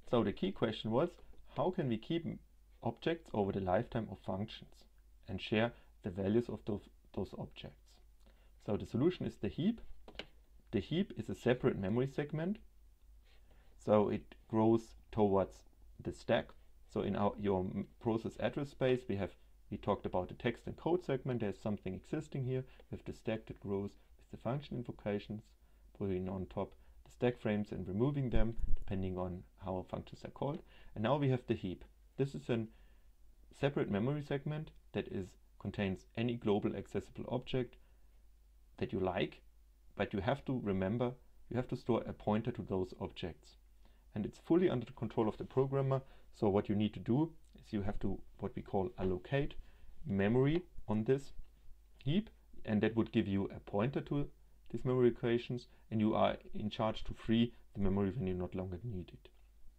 So the key question was, how can we keep objects over the lifetime of functions and share the values of those objects? So the solution is the heap. The heap is a separate memory segment, so it grows towards the stack. So in your process address space, we talked about the text and code segment. There's something existing here. We have the stack that grows with the function invocations, putting on top the stack frames and removing them depending on how functions are called. And now we have the heap. This is a separate memory segment that contains any global accessible object that you like, but you have to remember, you have to store a pointer to those objects. And it's fully under the control of the programmer. So what you need to do is you have to, what we call, allocate memory on this heap, and that would give you a pointer to these memory locations, and you are in charge to free the memory when you no longer need it.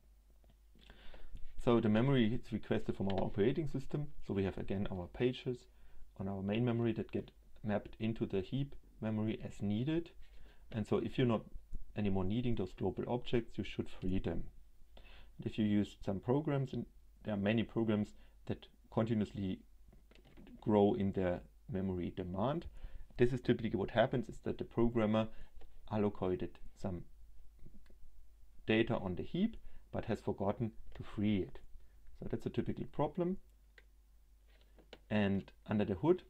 So the memory is requested from our operating system. So we have again our pages on our main memory that get mapped into the heap memory as needed. And so if you're not anymore needing those global objects, you should free them. And if you use some programs, and there are many programs that continuously grow in their memory demand, this is typically what happens, is that the programmer allocated some data on the heap but has forgotten to free it. So that's a typical problem. And under the hood,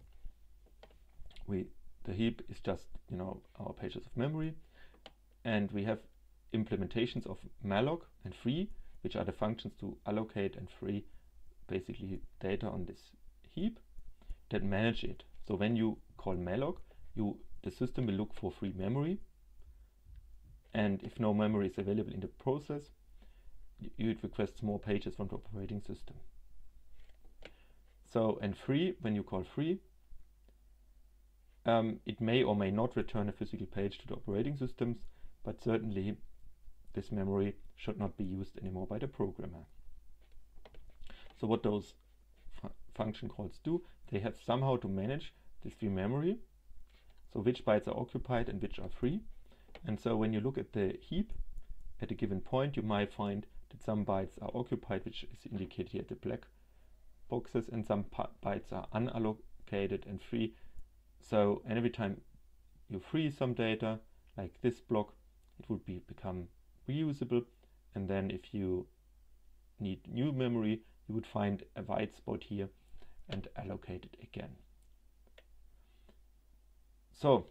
the heap is just, our pages of memory, and we have implementations of malloc and free, which are the functions to allocate and free basically data on this heap that manage it. So when you call malloc, the system will look for free memory, and if no memory is available in the process, you request more pages from the operating system. So, and free, when you call free, it may or may not return a physical page to the operating systems, but certainly this memory should not be used anymore by the programmer. So what those function calls do, they have somehow to manage this free memory, so which bytes are occupied and which are free. And so when you look at the heap at a given point, you might find that some bytes are occupied, which is indicated here at the black boxes, and some bytes are unallocated and free. So and every time you free some data, like this block, it would become reusable, and then if you need new memory, you would find a white spot here and allocate it again. So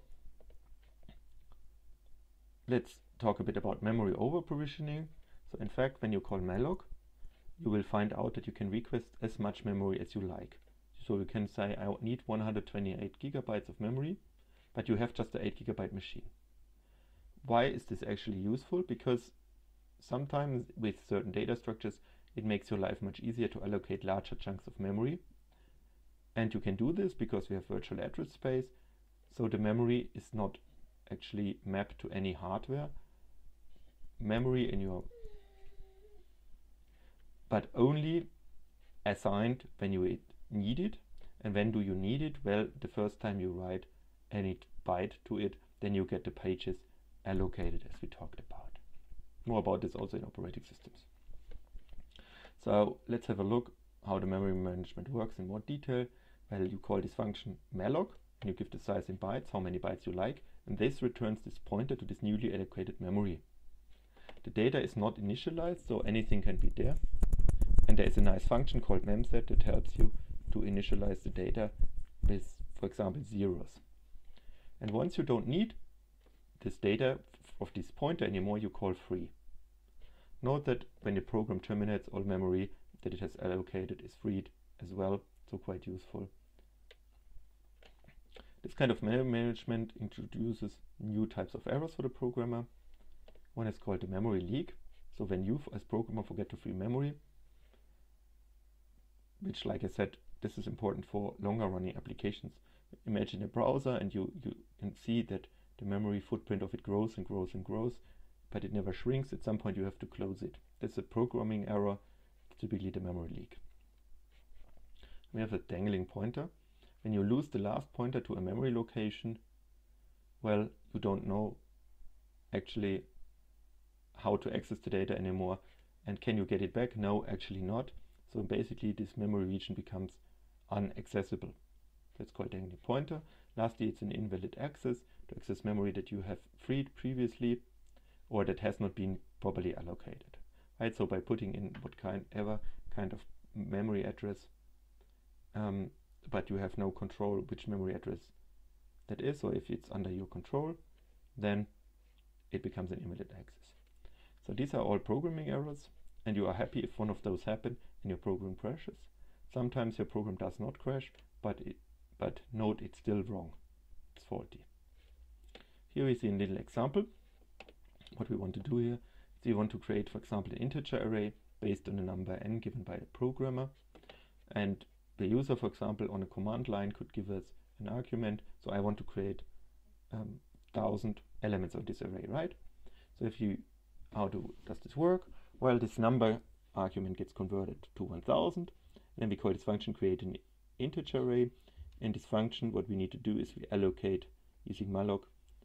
let's talk a bit about memory over provisioning. So in fact, when you call malloc, you will find out that you can request as much memory as you like. So you can say, I need 128 gigabytes of memory, but you have just an 8 gigabyte machine. Why is this actually useful? Because sometimes with certain data structures, it makes your life much easier to allocate larger chunks of memory. And you can do this because we have virtual address space. So the memory is not actually mapped to any hardware memory in your, but only assigned when you need it. And when do you need it? Well, the first time you write any byte to it, then you get the pages allocated, as we talked about. More about this also in operating systems. So let's have a look how the memory management works in more detail. Well, you call this function malloc, and you give the size in bytes, how many bytes you like, and this returns this pointer to this newly allocated memory. The data is not initialized, so anything can be there. And there is a nice function called memset that helps you to initialize the data with, for example, zeros. And once you don't need this data of this pointer anymore, you call free. Note that when the program terminates, all memory that it has allocated is freed as well, so quite useful. This kind of memory management introduces new types of errors for the programmer. One is called the memory leak. So when you as programmer forget to free memory, which, like I said, this is important for longer running applications. Imagine a browser and you can see that the memory footprint of it grows and grows and grows, but it never shrinks. At some point you have to close it. That's a programming error, typically the memory leak. We have a dangling pointer. When you lose the last pointer to a memory location, well, you don't know actually how to access the data anymore, And can you get it back? No, actually not. So basically this memory region becomes unaccessible. That's called then the pointer. Lastly, it's an invalid access to access memory that you have freed previously or that has not been properly allocated. Right? So by putting in whatever kind of memory address, but you have no control which memory address that is, or if it's under your control, then it becomes an invalid access. So these are all programming errors, and you are happy if one of those happen and your program crashes. Sometimes your program does not crash, but note it's still wrong. It's faulty. Here we see a little example. What we want to do here is we want to create, for example, an integer array based on a number n given by a programmer. And the user, for example, on a command line could give us an argument. So I want to create 1,000 elements of this array, right? So how does this work? Well, this number argument gets converted to 1,000. Then we call this function create an integer array. In this function, what we need to do is we allocate using malloc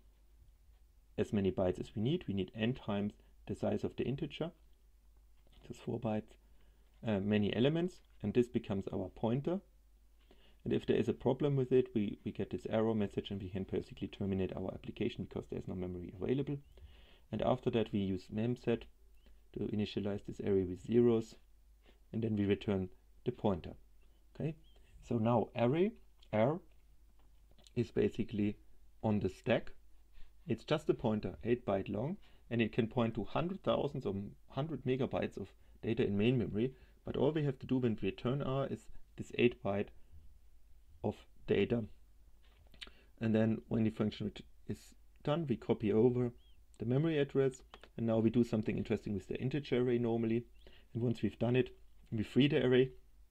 as many bytes as we need. We need n times the size of the integer. That's 4 bytes. Many elements, and this becomes our pointer. And if there is a problem with it, we get this error message and we can basically terminate our application because there's no memory available. And after that we use memset to initialize this array with zeros, and then we return the pointer. Okay, so now array R is basically on the stack. It's just a pointer, 8 byte long, and it can point to hundred thousands or 100 megabytes of data in main memory. But all we have to do when we return R is this 8 byte of data. And then when the function is done, we copy over the memory address, and now we do something interesting with the integer array normally. And once we've done it, we free the array.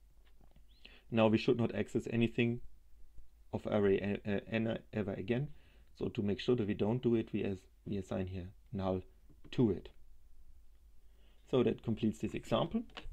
Now we should not access anything of array n ever again. So to make sure that we don't do it, we assign here null to it. So that completes this example.